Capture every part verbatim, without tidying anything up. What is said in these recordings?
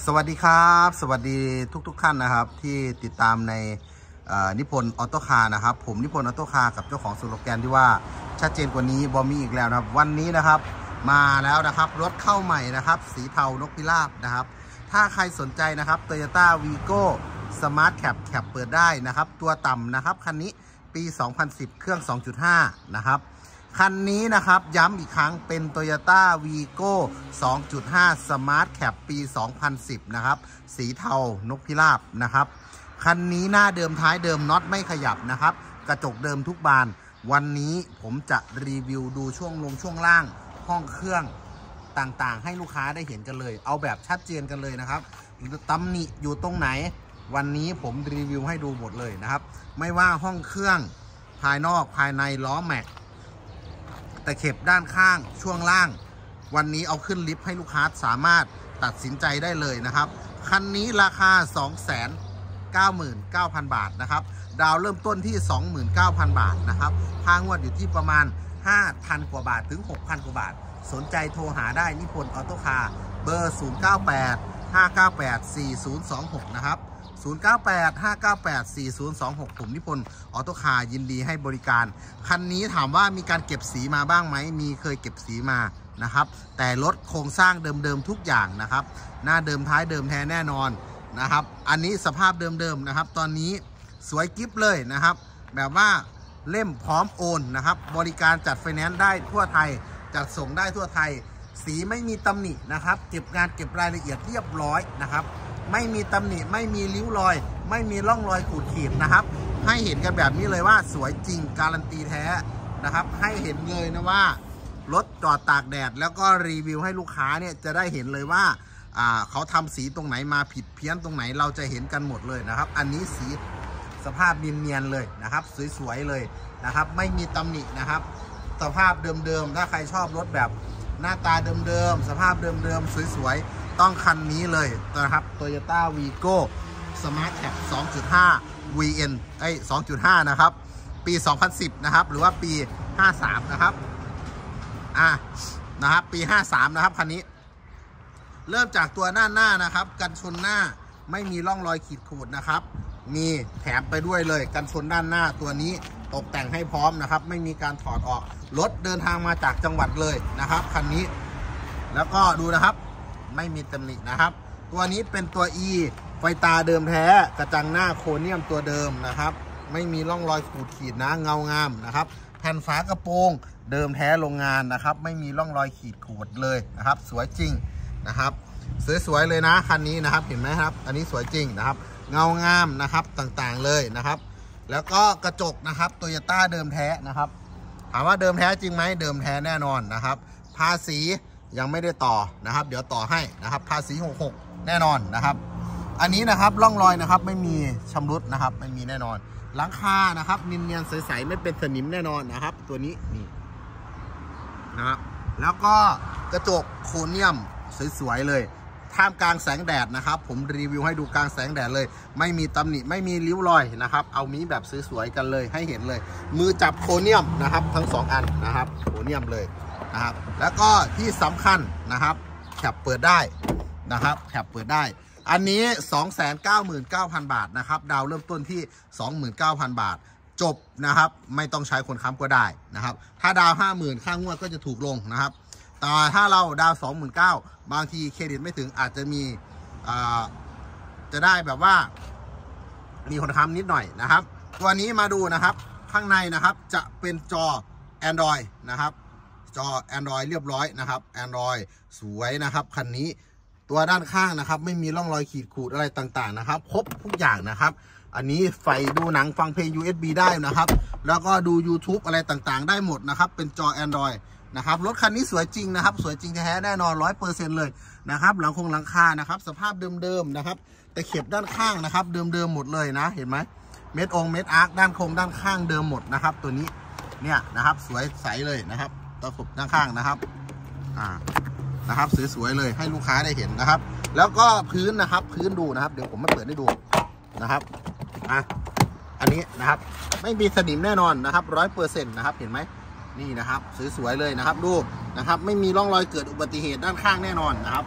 สวัสดีครับสวัสดีทุกๆ ท่านนะครับที่ติดตามในนิพนธ์ออโต้คาร์นะครับผมนิพนธ์ออโต้คาร์กับเจ้าของสโลแกนที่ว่าชัดเจนกว่านี้บอมีอีกแล้วนะครับวันนี้นะครับมาแล้วนะครับรถเข้าใหม่นะครับสีเทานกพิราบนะครับถ้าใครสนใจนะครับ Toyota Vigo Smart Cab แคปเปิดได้นะครับตัวต่ำนะครับคันนี้ปี สองพันสิบ เครื่อง สองจุดห้า นะครับคันนี้นะครับย้ำอีกครั้งเป็น Toyota Vigo สองจุดห้า Smart Cab ปี สองพันสิบ นะครับสีเทานกพิราบนะครับคันนี้หน้าเดิมท้ายเดิมน็อตไม่ขยับนะครับกระจกเดิมทุกบานวันนี้ผมจะรีวิวดูช่วงลงช่วงล่างห้องเครื่องต่างๆให้ลูกค้าได้เห็นกันเลยเอาแบบชัดเจนกันเลยนะครับตำหนิอยู่ตรงไหนวันนี้ผมรีวิวให้ดูหมดเลยนะครับไม่ว่าห้องเครื่องภายนอกภายในล้อแม็กแต่เข็บด้านข้างช่วงล่างวันนี้เอาขึ้นลิฟต์ให้ลูกค้าสามารถตัดสินใจได้เลยนะครับคันนี้ราคา สองแสนเก้าหมื่นเก้าพัน บาทนะครับดาวเริ่มต้นที่ สองหมื่นเก้าพัน บาทนะครับค่างวดอยู่ที่ประมาณ ห้าพัน กว่าบาทถึง หกพัน กว่าบาทสนใจโทรหาได้นิพนธ์ออโต้คาร์เบอร์ ศูนย์ เก้า แปด ห้า เก้า แปด สี่ ศูนย์ สอง หก นะครับศูนย์ เก้า แปด ห้า เก้า แปด สี่ ศูนย์ สอง หก ผมนิพนธ์ออโต้คาร์ยินดีให้บริการคันนี้ถามว่ามีการเก็บสีมาบ้างไหมมีเคยเก็บสีมานะครับแต่รถโครงสร้างเดิมๆทุกอย่างนะครับหน้าเดิมท้ายเดิมแท้แน่นอนนะครับอันนี้สภาพเดิมๆนะครับตอนนี้สวยกิ๊บเลยนะครับแบบว่าเล่มพร้อมโอนนะครับบริการจัดไฟแนนซ์ได้ทั่วไทยจัดส่งได้ทั่วไทยสีไม่มีตำหนินะครับเก็บงานเก็บรายละเอียดเรียบร้อยนะครับไม่มีตำหนิไม่มีริ้วรอยไม่มีร่องรอยขูดขีดนะครับให้เห็นกันแบบนี้เลยว่าสวยจริงการันตีแท้นะครับให้เห็นเลยนะว่ารถจอดตากแดดแล้วก็รีวิวให้ลูกค้าเนี่ยจะได้เห็นเลยว่าอ่าเขาทำสีตรงไหนมาผิดเพี้ยนตรงไหนเราจะเห็นกันหมดเลยนะครับอันนี้สีสภาพเนียนๆเลยนะครับสวยๆเลยนะครับไม่มีตำหนินะครับสภาพเดิมๆถ้าใครชอบรถแบบหน้าตาเดิมๆสภาพเดิมๆสวยๆต้องคันนี้เลยนะครับ Toyota Vigo Smart Cab สองจุดห้า วี เอ็น เอ้ย สองจุดห้า นะครับปี สองพันสิบ นะครับหรือว่าปี ห้าสาม นะครับอ่ะนะครับปี ห้าสาม นะครับคันนี้เริ่มจากตัวหน้าหน้านะครับกันชนหน้าไม่มีร่องรอยขีดข่วนนะครับมีแถมไปด้วยเลยกันชนด้านหน้าตัวนี้ตกแต่งให้พร้อมนะครับไม่มีการถอดออกรถเดินทางมาจากจังหวัดเลยนะครับคันนี้แล้วก็ดูนะครับไม่มีตำหนินะครับตัวนี้เป็นตัว E ไฟตาเดิมแท้กระจังหน้าโครเนียมตัวเดิมนะครับไม่มีร่องรอยขูดขีดนะเงางามนะครับแผ่นฝากระโปรงเดิมแท้โรงงานนะครับไม่มีร่องรอยขีดข่วนเลยนะครับสวยจริงนะครับสวยๆเลยนะคันนี้นะครับเห็นไหมครับอันนี้สวยจริงนะครับเงางามนะครับต่างๆเลยนะครับแล้วก็กระจกนะครับโตโยต้าเดิมแท้นะครับถามว่าเดิมแท้จริงไหมเดิมแท้แน่นอนนะครับภาษียังไม่ได้ต่อนะครับเดี๋ยวต่อให้นะครับภาษีหกสิบหกแน่นอนนะครับอันนี้นะครับร่องรอยนะครับไม่มีชำรุดนะครับไม่มีแน่นอนหลังคานะครับเนียนๆใสๆไม่เป็นสนิมแน่นอนนะครับตัวนี้นี่นะครับแล้วก็กระจกโครเนียมสวยๆเลยท่ามกลางแสงแดดนะครับผมรีวิวให้ดูกลางแสงแดดเลยไม่มีตำหนิไม่มีริ้วรอยนะครับเอามีแบบสวยๆกันเลยให้เห็นเลยมือจับโครเนียมนะครับทั้งสองอันนะครับโครเนียมเลยนะครับแล้วก็ที่สำคัญนะครับแคปเปิดได้นะครับแคปเปิดได้อันนี้ สองแสนเก้าหมื่นเก้าพัน บาทนะครับดาวเริ่มต้นที่ สองหมื่นเก้าพัน บาทจบนะครับไม่ต้องใช้คนค้ำก็ได้นะครับถ้าดาว ห้าหมื่น ค่างวดก็จะถูกลงนะครับแต่ถ้าเราดาว สองหมื่นเก้าพัน บางทีเครดิตไม่ถึงอาจจะมีจะได้แบบว่ามีคนค้ำนิดหน่อยนะครับตัวนี้มาดูนะครับข้างในนะครับจะเป็นจอ Android นะครับจอ Android เรียบร้อยนะครับ Android สวยนะครับคันนี้ตัวด้านข้างนะครับไม่มีร่องรอยขีดขูดอะไรต่างๆนะครับครบทุกอย่างนะครับอันนี้ไฟดูหนังฟังเพลง ยู เอส บี ได้นะครับแล้วก็ดู YouTube อะไรต่างๆได้หมดนะครับเป็นจอ Android นะครับรถคันนี้สวยจริงนะครับสวยจริงแท้แน่นอน ร้อยเปอร์เซ็นต์ เลยนะครับหลังคงหลังคานะครับสภาพเดิมๆนะครับแต่เข็บด้านข้างนะครับเดิมๆหมดเลยนะเห็นไหมเม็ดองเม็ดอาร์คด้านโครงด้านข้างเดิมหมดนะครับตัวนี้เนี่ยนะครับสวยใสเลยนะครับตะขบด้านข้างนะครับอ่านะครับสวยๆเลยให้ลูกค้าได้เห็นนะครับแล้วก็พื้นนะครับพื้นดูนะครับเดี๋ยวผมมาเปิดให้ดูนะครับอ่ะอันนี้นะครับไม่มีสนิมแน่นอนนะครับร้อยเปอร์เซ็นต์นะครับเห็นไหมนี่นะครับสวยๆเลยนะครับดูนะครับไม่มีร่องรอยเกิดอุบัติเหตุด้านข้างแน่นอนนะครับ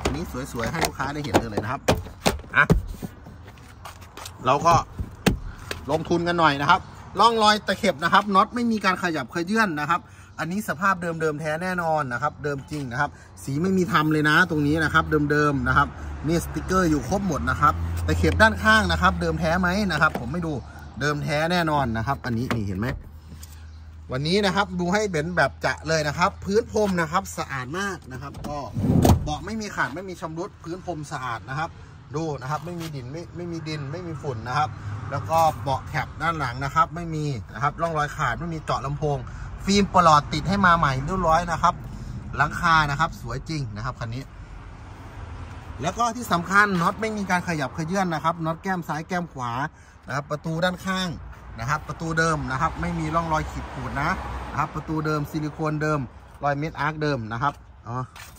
อันนี้สวยๆให้ลูกค้าได้เห็นเลยนะครับอ่ะเราก็ลงทุนกันหน่อยนะครับร่องรอยตะเข็บนะครับน็อตไม่มีการขยับขยื่นนะครับอันนี้สภาพเดิมๆแท้แน่นอนนะครับเดิมจริงนะครับสีไม่มีทำเลยนะตรงนี้นะครับเดิมๆนะครับนี่สติกเกอร์อยู่ครบหมดนะครับตะเข็บด้านข้างนะครับเดิมแท้ไหมนะครับผมไม่ดูเดิมแท้แน่นอนนะครับอันนี้นี่เห็นไหมวันนี้นะครับดูให้เป็นแบบจะเลยนะครับพื้นพรมนะครับสะอาดมากนะครับก็เบาะไม่มีขาดไม่มีชำรุดพื้นพรมสะอาดนะครับดูนะครับไม่มีดินไม่ไม่มีดินไม่มีฝุ่นนะครับแล้วก็เบาะแคปด้านหลังนะครับไม่มีนะครับร่องรอยขาดไม่มีเจาะลำโพงฟิล์มปลอดติดให้มาใหม่เรียบร้อยนะครับหลังคานะครับสวยจริงนะครับคันนี้แล้วก็ที่สำคัญน็อตไม่มีการขยับขยื่นนะครับน็อตแก้มซ้ายแก้มขวานะครับประตูด้านข้างนะครับประตูเดิมนะครับไม่มีร่องรอยขีดขูดนะนะครับประตูเดิมซิลิโคนเดิมรอยเม็ดอาร์คเดิมนะครับอ๋อ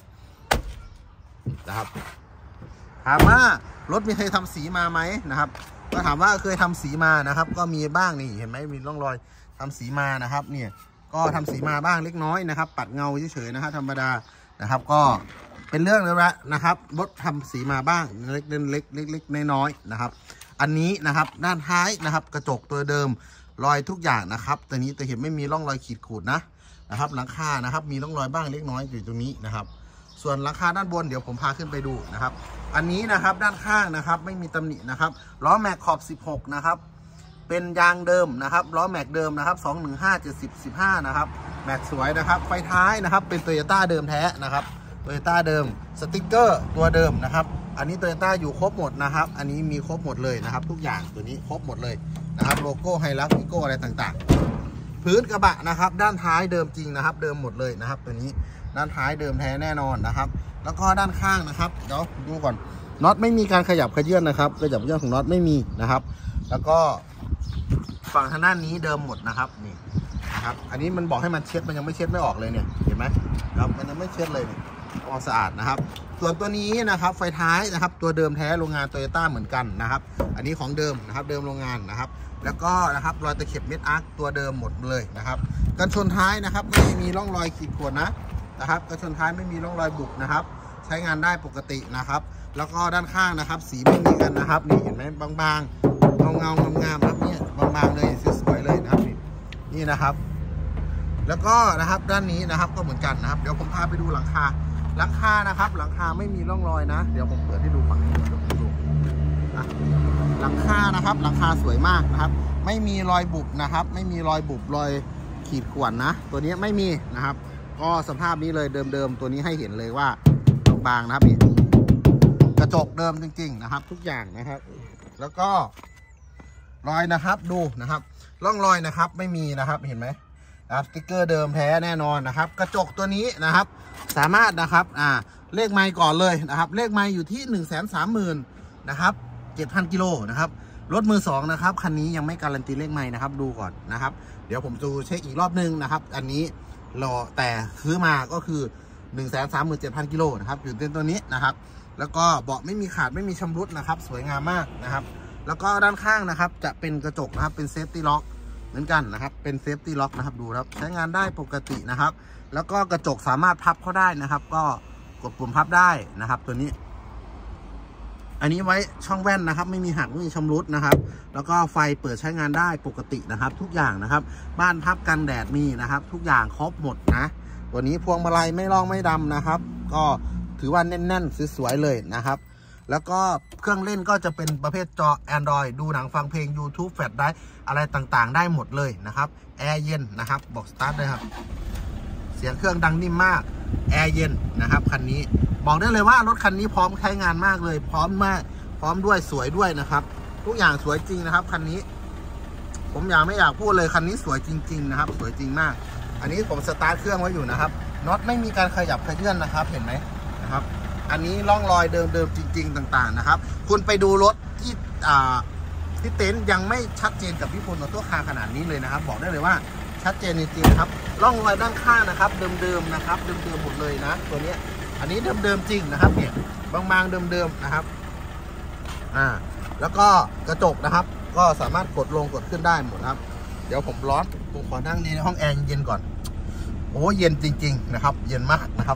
นะครับถามว่ารถมีเคยทำสีมาไหมนะครับก็ถามว่าเคยทำสีมานะครับก็มีบ้างนี่เห็นไหมมีร่องรอยทำสีมานะครับเนี่ยก็ทำสีมาบ้างเล็กน้อยนะครับปัดเงาเฉยๆนะครับธรรมดานะครับก็เป็นเรื่องแล้วนะครับรถทำสีมาบ้างเล็กเล็กเล็กเล็กน้อยๆนะครับอันนี้นะครับด้านท้ายนะครับกระจกตัวเดิมรอยทุกอย่างนะครับตัวนี้จะเห็นไม่มีร่องรอยขีดขูดนะนะครับหลังคานะครับมีร่องรอยบ้างเล็กน้อยอยู่ตรงนี้นะครับส่วนหลังคาด้านบนเดี๋ยวผมพาขึ้นไปดูนะครับอันนี้นะครับด้านข้างนะครับไม่มีตำหนินะครับล้อแม็กขอบสิบหกนะครับเป็นยางเดิมนะครับล้อแม็กเดิมนะครับสองหนึ่งห้า เจ็ดสิบ สิบห้านะครับแม็กสวยนะครับไฟท้ายนะครับเป็นโตโยต้าเดิมแท้นะครับโตโยต้าเดิมสติ๊กเกอร์ตัวเดิมนะครับอันนี้โตโยต้าอยู่ครบหมดนะครับอันนี้มีครบหมดเลยนะครับทุกอย่างตัวนี้ครบหมดเลยนะครับโลโก้ไฮรักวิโก้อะไรต่างๆพื้นกระบะนะครับด้านท้ายเดิมจริงนะครับเดิมหมดเลยนะครับตัวนี้ด้านท้ายเดิมแท้แน่นอนนะครับแล้วก็ด้านข้างนะครับเดี๋ยวดูก่อนน็อตไม่มีการขยับขยื่นนะครับขยับขยื่นของน็อตไม่มีนะครับแล้วก็ฝั่งทางด้านนี้เดิมหมดนะครับนี่นะครับอันนี้มันบอกให้มันเช็ดมันยังไม่เช็ดไม่ออกเลยเนี่ยเห็นไหมครับมันยังไม่เช็ดเลยเนี่ยความสะอาดนะครับส่วนตัวนี้นะครับไฟท้ายนะครับตัวเดิมแท้โรงงานโตโยต้าเหมือนกันนะครับอันนี้ของเดิมนะครับเดิมโรงงานนะครับแล้วก็นะครับรอยตะเข็บเม็ดอาร์คตัวเดิมหมดเลยนะครับกันชนท้ายนะครับไม่มีร่องรอยขีดข่วนนะนะครับกันชนท้ายไม่มีร่องรอยบุบนะครับใช้งานได้ปกตินะครับแล้วก็ด้านข้างนะครับสีไม่มีกันนะครับนี่เห็นไหมบางๆเงาเงางามๆนะครับเนี่ยบางๆเลยสวยๆเลยนะครับนี่นี่นะครับแล้วก็นะครับด้านนี้นะครับก็เหมือนกันนะครับเดี๋ยวผมพาไปดูหลังคาหลังคานะครับหลังคาไม่มีร่องรอยนะเดี๋ยวผมเปิดให้ดูฝั่งนี้ดูนะหลังคานะครับหลังคาสวยมากนะครับไม่มีรอยบุบนะครับไม่มีรอยบุบรอยขีดข่วนนะตัวนี้ไม่มีนะครับก็สภาพนี้เลยเดิมๆตัวนี้ให้เห็นเลยว่าบางๆนะครับนี่กระจกเดิมจริงๆนะครับทุกอย่างนะครับแล้วก็รอยนะครับดูนะครับร่องรอยนะครับไม่มีนะครับเห็นไหมสติ๊กเกอร์เดิมแท้แน่นอนนะครับกระจกตัวนี้นะครับสามารถนะครับอ่าเลขไมล์ก่อนเลยนะครับเลขไมล์อยู่ที่หนึ่งแสนสามหมื่นนะครับเจ็ดพันกิโลนะครับรถมือสองนะครับคันนี้ยังไม่การันตีเลขไมล์นะครับดูก่อนนะครับเดี๋ยวผมจะเช็คอีกรอบนึงนะครับอันนี้รอแต่ซื้อมาก็คือหนึ่งแสนสามหมื่นเจ็ดพันกิโลนะครับอยู่เต็นตัวนี้นะครับแล้วก็เบาะไม่มีขาดไม่มีชำรุดนะครับสวยงามมากนะครับแล้วก็ด้านข้างนะครับจะเป็นกระจกนะครับเป็นเซฟตี้ล็อกเหมือนกันนะครับเป็นเซฟตี้ล็อกนะครับดูครับใช้งานได้ปกตินะครับแล้วก็กระจกสามารถพับเข้าได้นะครับก็กดปุ่มพับได้นะครับตัวนี้อันนี้ไว้ช่องแว่นนะครับไม่มีหักไม่มีชำรุดนะครับแล้วก็ไฟเปิดใช้งานได้ปกตินะครับทุกอย่างนะครับบ้านพับกันแดดมีนะครับทุกอย่างครบหมดนะตัวนี้พวงมาลัยไม่ร่องไม่ดำนะครับก็ถือว่าแน่นๆสวยๆเลยนะครับแล้วก็เครื่องเล่นก็จะเป็นประเภทจอ Android ดูหนังฟังเพลง YouTube แฟลชไดรฟ์อะไรต่างๆได้หมดเลยนะครับแอร์เย็นนะครับบอกสตาร์ทเลยครับเสียงเครื่องดังนิ่มมากแอร์เย็นนะครับคันนี้บอกได้เลยว่ารถคันนี้พร้อมใช้งานมากเลยพร้อมมากพร้อมด้วยสวยด้วยนะครับทุกอย่างสวยจริงนะครับคันนี้ผมอยากไม่อยากพูดเลยคันนี้สวยจริงๆนะครับสวยจริงมากอันนี้ผมสตาร์ทเครื่องไว้อยู่นะครับน็อตไม่มีการขยับขยื่นนะครับเห็นไหมนะครับอันนี้ร่องรอยเดิมๆจริงๆต่างๆนะครับคุณไปดูรถที่อ่าที่เต็นท์ยังไม่ชัดเจนกับพี่พลออโต้คาร์ขนาดนี้เลยนะครับบอกได้เลยว่าชัดเจนจริงๆครับร่องรอยด้านข้างนะครับเดิมๆนะครับเดิมๆหมดเลยนะตัวนี้อันนี้เดิมๆจริงนะครับเนี่ยบางๆเดิมๆนะครับอ่าแล้วก็กระจกนะครับก็สามารถกดลงกดขึ้นได้หมดครับเดี๋ยวผมร้อนผมขอนั่งในห้องแอร์เย็นก่อนโอ้เย็นจริงๆนะครับเย็นมากนะครับ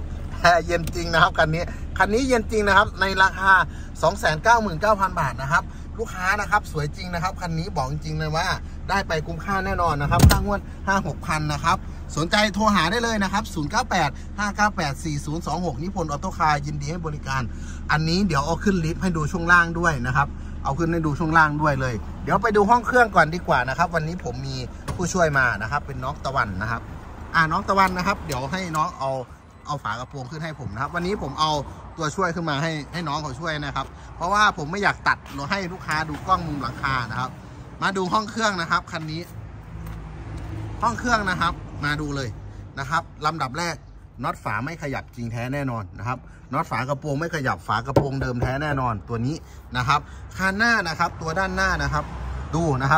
ท้เย็นจริงนะครับคันนี้คันนี้เย็นจริงนะครับในราคา สองแสนเก้าหมื่นเก้าพัน บาทนะครับลูกค้านะครับสวยจริงนะครับคันนี้บอกจริงเลยว่าได้ไปคุ้มค่าแน่นอนนะครับค่างวด ห้าหกพัน นะครับสนใจโทรหาได้เลยนะครับศูนย์ เก้า แปด ห้า เก้า แปด สี่ ศูนย์ สอง หกนิพนธ์ออโต้คาร์ยินดีให้บริการอันนี้เดี๋ยวเอาขึ้นลิฟต์ให้ดูช่วงล่างด้วยนะครับเอาขึ้นให้ดูช่วงล่างด้วยเลยเดี๋ยวไปดูห้องเครื่องก่อนดีกว่านะครับวันนี้ผมมีผู้ช่วยมานะครับเป็นน้องตะวันนะครับอ่าน้องตะวันนะครับเดี๋ยวให้น้องเอาเอาฝากระโปรงขึ้นให้ผมนะครับวันนี้ผมเอาตัวช่วยขึ้นมาให้ให้น้องเขาช่วยนะครับเพราะว่าผมไม่อยากตัดเราให้ลูกค้าดูกล้องมุมหลังคานะครับมาดูห้องเครื่องนะครับคันนี้ห้องเครื่องนะครับมาดูเลยนะครับลำดับแรกน็อตฝาไม่ขยับจริงแท้แน่นอนนะครับน็อตฝากระโปรงไม่ขยับฝากระโปรงเดิมแท้แน่นอนตัวนี้นะครับคานหน้านะครับตัวด้านหน้านะครับดูนะครับ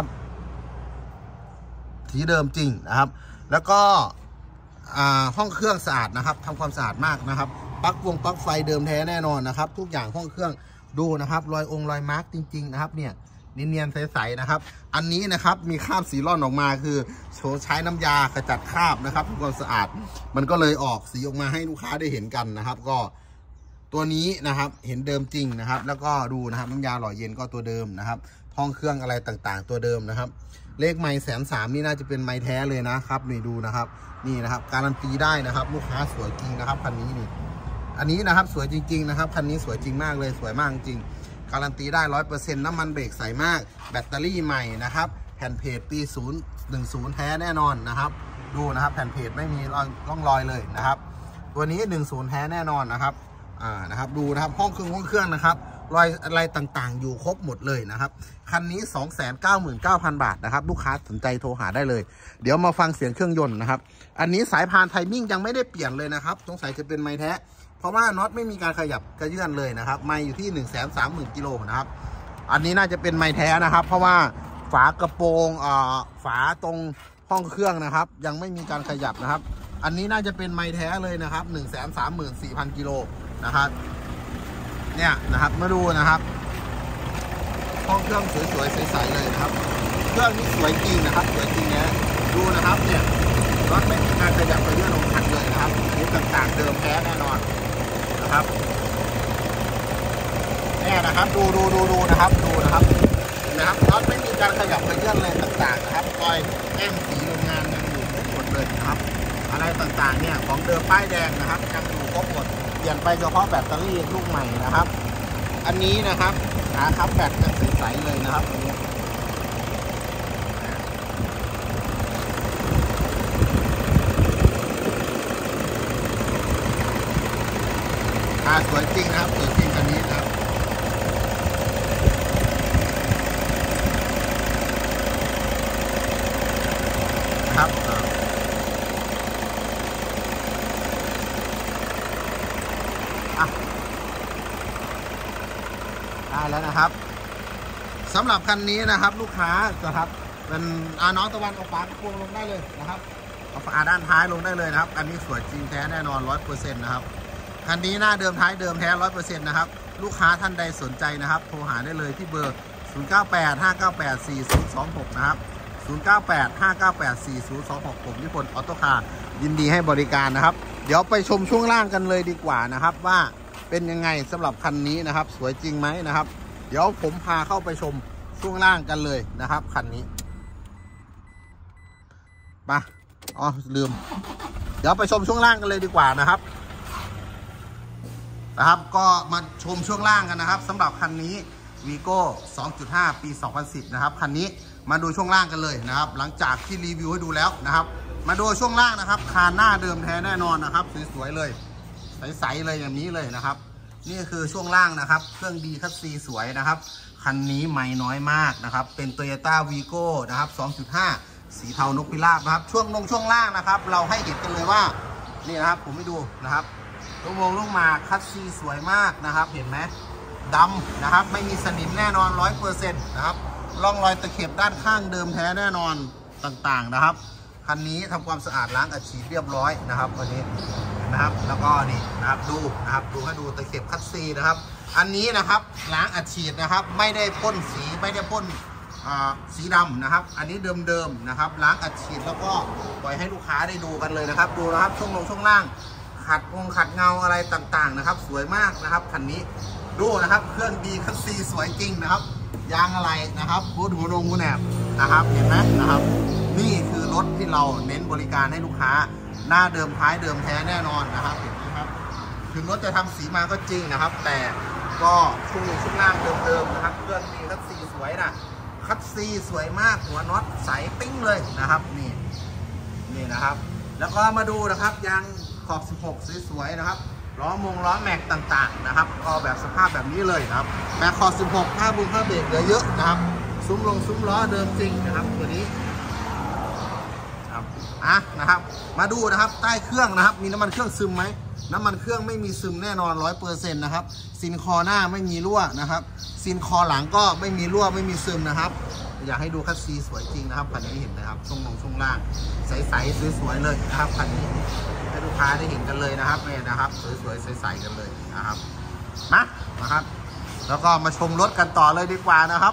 สีเดิมจริงนะครับแล้วก็ห้องเครื่องสะอาดนะครับทำความสะอาดมากนะครับปลั๊กวงปลั๊กไฟเดิมแท้แน่นอนนะครับทุกอย่างห้องเครื่องดูนะครับรอยองค์รอยมาร์กจริงๆนะครับเนี่ยเนียนๆใสๆนะครับอันนี้นะครับมีคราบสีร่อนออกมาคือใช้น้ำยาขจัดคราบนะครับทำความสะอาดมันก็เลยออกสีออกมาให้ลูกค้าได้เห็นกันนะครับก็ตัวนี้นะครับเห็นเดิมจริงนะครับแล้วก็ดูนะครับน้ำยาหล่อเย็นก็ตัวเดิมนะครับห้องเครื่องอะไรต่างๆตัวเดิมนะครับเลขไมล์แสนสามนี่น่าจะเป็นไมล์แท้เลยนะครับนี่ดูนะครับนี่นะครับการันตีได้นะครับลูกค้าสวยจริงนะครับคันนี้นี่อันนี้นะครับสวยจริงๆนะครับคันนี้สวยจริงมากเลยสวยมากจริงการันตีได้ ร้อยเปอร์เซ็นต์ น้ำมันเบรกใสมากแบตเตอรี่ใหม่นะครับแผ่นเพจปีศูนย์หนึ่งศูนย์แท้แน่นอนนะครับดูนะครับแผ่นเพจไม่มีร่องรอยเลยนะครับตัวนี้หนึ่งศูนย์แท้แน่นอนนะครับอ่านะครับดูนะครับห้องเครื่องห้องเครื่องนะครับรอยอะไรต่างๆอยู่ครบหมดเลยนะครับคันนี้ สองแสนเก้าหมื่นเก้าพัน บาทนะครับลูกค้าสนใจโทรหาได้เลยเดี๋ยวมาฟังเสียงเครื่องยนต์นะครับอันนี้สายพานไทมิ่งยังไม่ได้เปลี่ยนเลยนะครับสงสัยจะเป็นไม้แท้เพราะว่าน็อตไม่มีการขยับกระเยื่อนเลยนะครับไม้อยู่ที่ หนึ่งแสนสามหมื่น กิโลนะครับอันนี้น่าจะเป็นไม้แท้นะครับเพราะว่าฝากระโปรงอ่าฝาตรงห้องเครื่องนะครับยังไม่มีการขยับนะครับอันนี้น่าจะเป็นไม้แท้เลยนะครับ หนึ่งแสนสามหมื่นสี่พัน กิโลนะครับเนี่ยนะครับมาดูนะครับห้องเครื่องสวยๆใสๆเลยนะครับเครื่องนี้สวยจริงนะครับสวยจริงนะดูนะครับเนี่ยรถไม่มีการขยับกระเยื่อนลงคันเลยนะครับรูปต่างๆเดิมแท้แน่นอนนะครับเนี่ยนะครับดูดูดูดูนะครับดูนะครับนะครับรถไม่มีการขยับกระเยื่อนเลยต่างๆนะครับคอยแต้มสีโรงงานยังอยู่ครบหมดเลยนะครับอะไรต่างๆเนี่ยของเดิมป้ายแดงนะครับยังอยู่ครบหมดเปลี่ยนไปเฉพาะแบตเตอรี่ลูกใหม่นะครับอันนี้นะครับขาคับแบตยังใสๆเลยนะครับอันนี้อ่าสวยจริงนะครับสวยจริงคันนี้นะครับครับอ่ะได้แล้วนะครับสำหรับคันนี้นะครับลูกค้านะครับเป็นอาน้องตะวันเอาฝากระโปรงลงได้เลยนะครับเอาฝาด้านท้ายลงได้เลยนะครับอันนี้สวยจริงแท้แน่นอน ร้อยเปอร์เซ็นต์ นะครับคันนี้หน้าเดิมท้ายเดิมแท้ ร้อยเปอร์เซ็นต์ นะครับลูกค้าท่านใดสนใจนะครับโทรหาได้เลยที่เบอร์ศูนย์ เก้า แปด ห้า เก้า แปด สี่ ศูนย์ สอง หกนะครับศูนย์ เก้า แปด ห้า เก้า แปด สี่ ศูนย์ สอง หกผมนิพนธ์ออโต้คาร์ยินดีให้บริการนะครับเดี๋ยวไปชมช่วงล่างกันเลยดีกว่านะครับว่าเป็นยังไงสำหรับคันนี้นะครับสวยจริงไหมนะครับเดี๋ยวผมพาเข้าไปชมช่วงล่างกันเลยนะครับคันนี้มาอ๋อลืมเดี๋ยวไปชมช่วงล่างกันเลยดีกว่านะครับนะครับก็มาชมช่วงล่างกันนะครับสำหรับคันนี้ Vigo สองจุดห้า ปี สองพันสิบ นะครับคันนี้มาดูช่วงล่างกันเลยนะครับหลังจากที่รีวิวให้ดูแล้วนะครับมาดูช่วงล่างนะครับคานหน้าเดิมแท้แน่นอนนะครับสวยๆเลยใสๆเลยอย่างนี้เลยนะครับนี่คือช่วงล่างนะครับเครื่องดีคัสซีสวยนะครับคันนี้ไม่น้อยมากนะครับเป็น Toyota Vigo นะครับ สองจุดห้า สีเทานกพิราบนะครับช่วงลงช่วงล่างนะครับเราให้เห็นกันเลยว่านี่นะครับผมไม่ดูนะครับลูกวงลูกหมากคัสซีสวยมากนะครับเห็นไหมดำนะครับไม่มีสนิมแน่นอน ร้อยเปอร์เซ็นต์ นะครับร่องรอยตะเข็บด้านข้างเดิมแท้แน่นอนต่างๆนะครับคันนี้ทำความสะอาดล้างอัดฉีดเรียบร้อยนะครับวันนี้นะครับแล้วก็นี่นะครับดูนะครับดูให้ดูตะเข็บคัสซีนะครับอันนี้นะครับล้างอัดฉีดนะครับไม่ได้พ่นสีไม่ได้พ่นสีดำนะครับอันนี้เดิมๆนะครับล้างอัดฉีดแล้วก็ปล่อยให้ลูกค้าได้ดูกันเลยนะครับดูนะครับช่วงลงช่วงล่างคขัดงงขัดเงาอะไรต่างๆนะครับสวยมากนะครับคันนี้ดูนะครับเครื่องดีคัสซีสวยจริงนะครับยางอะไรนะครับพูดหัวลงหัวแหนบนะครับเห็นไหมนะครับนี่คือรถที่เราเน้นบริการให้ลูกค้าหน้าเดิมท้ายเดิมแท้แน่นอนนะครับเห็นไหมครับถึงรถจะทำสีมาก็จริงนะครับแต่ก็ช่วงช่วงล่างเดิมๆนะครับเครื่องดีคัสซีสวยนะคัสซีสวยมากหัวน็อตใสปิ้งเลยนะครับนี่นี่นะครับแล้วก็มาดูนะครับยางขอบสิบหกสวยๆนะครับล้อมงล้อแม็กต่างๆนะครับก็แบบสภาพแบบนี้เลยนะครับแม็กขอบสิบหกผ้าบุงผ้าเบรกเหลือเยอะนะครับซุ้มลงซุ้มล้อเดิมจริงนะครับตัวนี้ครับอ่ะนะครับมาดูนะครับใต้เครื่องนะครับมีน้ำมันเครื่องซึมไหมน้ำมันเครื่องไม่มีซึมแน่นอนร้อยเปอร์เซ็นต์นะครับซินคอหน้าไม่มีรั่วนะครับซินคอหลังก็ไม่มีรั่วไม่มีซึมนะครับอยากให้ดูคัสซีสวยจริงนะครับคันนี้เห็นนะครับช่วงลงช่วงล่างใสๆสวยๆเลยนะครับคันนี้ให้ลูกค้าได้เห็นกันเลยนะครับเนี่ยนะครับสวยๆใสๆกันเลยนะครับนะนะครับแล้วก็มาชมรถกันต่อเลยดีกว่านะครับ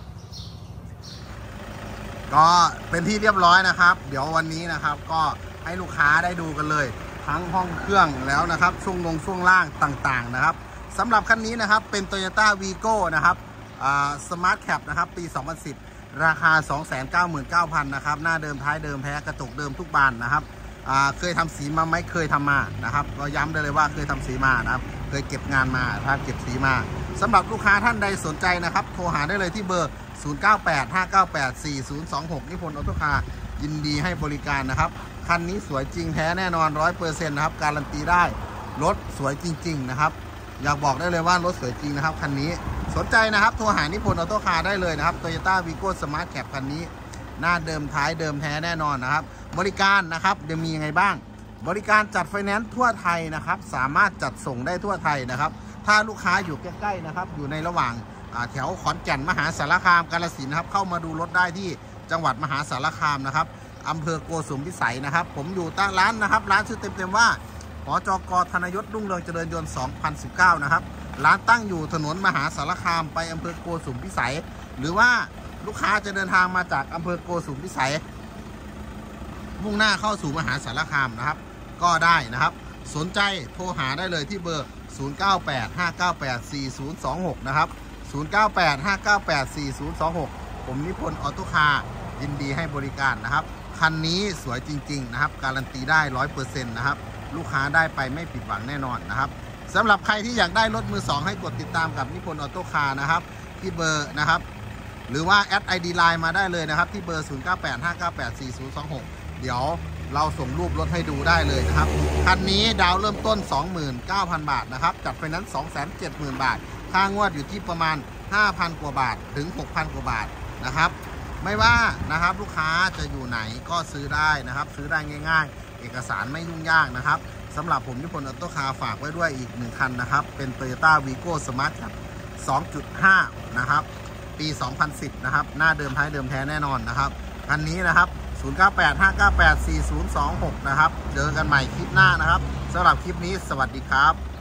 ก็เป็นที่เรียบร้อยนะครับเดี๋ยววันนี้นะครับก็ให้ลูกค้าได้ดูกันเลยทั้งห้องเครื่องแล้วนะครับช่วงลงช่วงล่างต่างๆนะครับสำหรับคันนี้นะครับเป็น Toyota Vigo นะครับสมาร์ทแคปนะครับปีสองพันสิบราคา สองแสนเก้าหมื่นเก้าพัน นะครับหน้าเดิมท้ายเดิมแพ้กระจกเดิมทุกบานนะครับเคยทำสีมาไหมเคยทำมานะครับก็ย้ำได้เลยว่าเคยทำสีมานะครับเคยเก็บงานมาถ้าเก็บสีมาสำหรับลูกค้าท่านใดสนใจนะครับโทรหาได้เลยที่เบอร์ศูนย์ เก้า แปด ห้า เก้า แปด สี่ ศูนย์ สอง หกนิพนธ์ออโต้คาร์ยินดีให้บริการนะครับคันนี้สวยจริงแท้แน่นอน ร้อยเปอร์เซ็นต์ นะครับการันตีได้รถสวยจริงๆนะครับอยากบอกได้เลยว่ารถสวยจริงนะครับคันนี้สนใจนะครับโทรหานิพนธ์ออโต้คาร์ได้เลยนะครับ Toyota Vigo Smart Cap คันนี้หน้าเดิมท้ายเดิมแท้แน่นอนนะครับบริการนะครับจะมียังไงบ้างบริการจัดไฟแนนซ์ทั่วไทยนะครับสามารถจัดส่งได้ทั่วไทยนะครับถ้าลูกค้าอยู่ใกล้ๆนะครับอยู่ในระหว่างแถวขอนแก่นมหาสารคามกาฬสินธุ์นะครับเข้ามาดูรถได้ที่จังหวัดมหาสารคามนะครับอำเภอโกสุมพิสัยนะครับผมอยู่ตั้งร้านนะครับร้านชื่อเต็มๆว่าหจก.ธนยศรุ่งเรืองเจริญยนต์สองพันสิบเก้านะครับร้านตั้งอยู่ถนนมหาสารคามไปอำเภอโกสุมพิสัยหรือว่าลูกค้าจะเดินทางมาจากอำเภอโกสุมพิสัยมุ่งหน้าเข้าสู่มหาสารคามนะครับก็ได้นะครับสนใจโทรหาได้เลยที่เบอร์ศูนย์ เก้า แปด ห้า เก้า แปด สี่ ศูนย์ สอง หกนะครับศูนย์ เก้า แปด ห้า เก้า แปด สี่ ศูนย์ สอง หกผมนิพนธ์ออโต้คาร์ยินดีให้บริการนะครับคันนี้สวยจริงๆนะครับการันตีได้ ร้อยเปอร์เซ็นต์ นะครับลูกค้าได้ไปไม่ผิดหวังแน่นอนนะครับสำหรับใครที่อยากได้รถมือสองให้กดติดตามกับนิพนธ์ออโต้คาร์นะครับที่เบอร์นะครับหรือว่าแอด ไอ ดี ไลน์ มาได้เลยนะครับที่เบอร์ศูนย์ เก้า แปด ห้า เก้า แปด สี่ ศูนย์ สอง หกเดี๋ยวเราส่งรูปรถให้ดูได้เลยนะครับคันนี้ดาวเริ่มต้น สองหมื่นเก้าพัน บาทนะครับจัดไฟแนนซ์ สองแสนเจ็ดหมื่น บาทค่างวดอยู่ที่ประมาณ ห้าพัน กว่าบาทถึง หกพัน กว่าบาทนะครับไม่ว่านะครับลูกค้าจะอยู่ไหนก็ซื้อได้นะครับซื้อได้ง่ายๆเอกสารไม่ยุ่งยากนะครับสำหรับผมนิพนธ์ออโต้คาร์ฝากไว้ด้วยอีกหนึ่งคันนะครับเป็น Toyota Vigo Smart Cap สองจุดห้า นะครับปีสองพันสิบนะครับหน้าเดิมท้ายเดิมแท้แน่นอนนะครับคันนี้นะครับศูนย์ เก้า แปด ห้า เก้า แปด สี่ ศูนย์ สอง หกนะครับเจอกันใหม่คลิปหน้านะครับสำหรับคลิปนี้สวัสดีครับ